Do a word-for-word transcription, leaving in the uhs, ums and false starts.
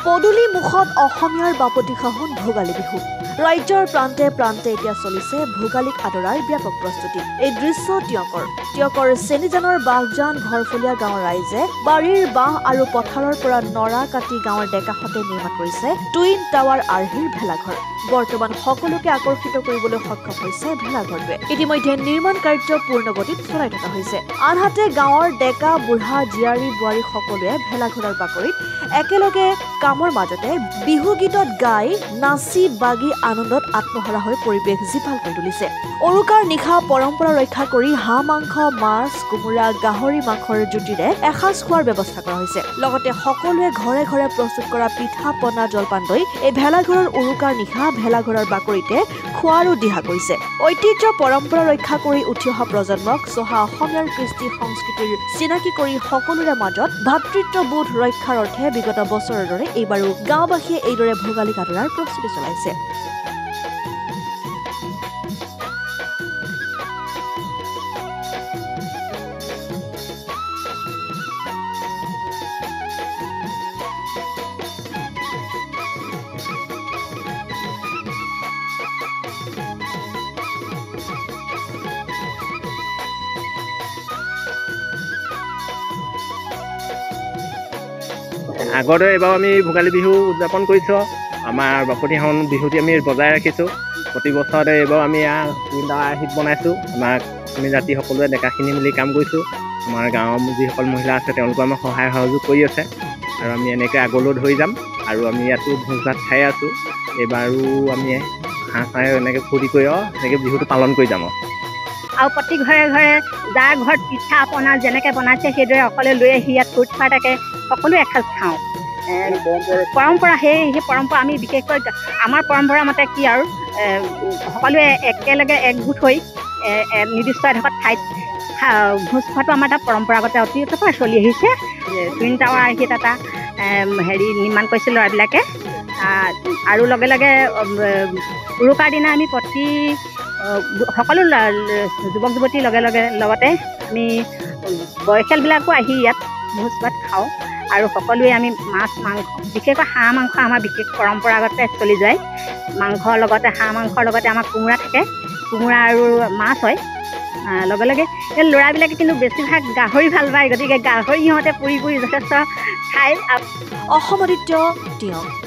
পদূলি মুখত অসমীয়াৰ বাপতি সাহোন ভোগালী বিহু ৰাজ্যৰ প্ৰান্তে প্ৰান্তে এতিয়া চলিছে ভোগালীক আদৰাৰ ব্যাপক প্ৰস্তুতি এই দৃশ্য টিয়কৰ টিয়কৰ চেনিজানৰ বাহজান ঘৰফলীয়া গাঁৱৰ ৰাইজে বাৰীৰ বাঁহ আৰু পথাৰৰ পৰা নৰা কাটি গাঁৱৰ ডেকাহঁতে নিৰ্মাণ কৰিছে টুইন টাৱাৰ আৰ্হিৰ ভেলাঘৰ বৰ্তমান সকলোকে আকৰ্ষিত কৰিবলৈ সক্ষম হৈছে ভেলাঘৰটোৱে ইতিমধ্যে নিৰ্মাণ কাৰ্য পূৰ্ণগতিত চলাই থকা হৈছে আনহাতে গাঁৱৰ ডেকা বুঢ়া জীয়াৰী বোৱাৰী সকলোৱে ভেলাঘৰৰ বাকৰিত একেলগে কামৰ মাজতে বিহু গীতত গাই নাচি বাগি আনন্দত আত্মহৰা হৈ পৰিৱেশ জীপাল কৰি তুলিছে উৰুকাৰ নিশা পৰম্পৰা ৰক্ষা কৰি হাঁহ মাংস মাছ কোমোৰা গাহৰি মাংসৰ জুতিৰে এসাঁজ খোৱাৰ ব্যৱস্থা কৰা হৈছে লগতে সকলোৱে ঘৰে ঘৰে প্ৰস্তুত কৰা পিঠা পনা জলপান লৈ এই ভেলাঘৰৰ উৰুকাৰ নিশা ভেলাঘৰৰ বাকৰিতে খোৱাৰো দিহা কৰিছে ঐতিহ্য পৰম্পৰা ৰক্ষা কৰি উঠি অহা প্ৰজন্মক চহা অসমীয়াৰ কৃষ্টি সংস্কৃতিৰ চিনাকি কৰি সকলোৰে মাজত ভাতৃত্ববোধ ৰক্ষাৰ অৰ্থে বিগত বছৰৰ দৰে এইবাৰো গাঁওবাসীয়ে এইদৰে ভোগালীক আদৰাৰ প্ৰস্তুতি চলাইছে আগতে এবাৰ আমি ভোগালী বিহু উদযাপন কৰিছোঁ আমাৰ বাপতি সাহোন বিহুটি আমি বজাই ৰাখিছোঁ প্ৰতি বছৰতে এইবাৰ আমি তিনিটা আৰ্হিত বনাইছোঁ আমাৰ অসমীয়া জাতি সকলোৱে ডেকাখিনি মিলি কাম কৰিছোঁ আমাৰ গাঁৱৰ যিসকল মহিলা আছে তেওঁলোকে আমাক সহায় সহযোগ কৰি আছে আৰু আমি এনেকৈ আগলৈ ধৰি যাম আৰু আমি ইয়াতো ভোজ ভাত খাই আছোঁ এইবাৰো আমি হাঁহ চাহ এনেকৈ ফূৰ্তি কৰি এনেকৈ বিহুটো পালন কৰি যাম আৰু প্ৰতি ঘৰে ঘৰে যাৰ ঘৰত পিঠা পনা যেনেকৈ বনাইছে সেইদৰে সকলোৱে লৈ আহি ইয়াত ফূৰ্তি ফাৰ্তাকৈ সকলোৱে এসাঁজ খাওঁ পৰম্পৰা সেই সেই পৰম্পৰা আমি বিশেষকৈ আমাৰ পৰম্পৰা মতে কি আৰু সকলোৱে একেলগে একগোট হৈ নিৰ্দিষ্ট এডোখৰ ঠাইত ভোজ খোৱাটো আমাৰ এটা পৰম্পৰাগত অতীতৰ পৰা চলি আহিছে টুইন টাৱাৰ আৰ্হিত এটা হেৰি নিৰ্মাণ কৰিছে ল'ৰাবিলাকে আৰু লগে লগে উৰুকাৰ দিনা আমি প্ৰতি সকলো যুৱক যুৱতীৰ লগে লগে লগতে আমি বয়সীয়ালবিলাকো আহি ইয়াত ভোজ ভাত খাওঁ আৰু সকলোৱে আমি মাছ মাংস বিশেষকৈ হাঁহ মাংস আমাৰ বিশেষ পৰম্পৰাগতে চলি যায় মাংসৰ লগতে হাঁহ মাংসৰ লগতে আমাৰ কোমোৰা থাকে কোমোৰা আৰু মাছ হয় লগে লগে এই ল'ৰাবিলাকে কিন্তু বেছিভাগ গাহৰি ভাল পায় গতিকে গাহৰি সিহঁতে পুৰি পুৰি যথেষ্ট খায় অসম আদিত্য টিয়ক।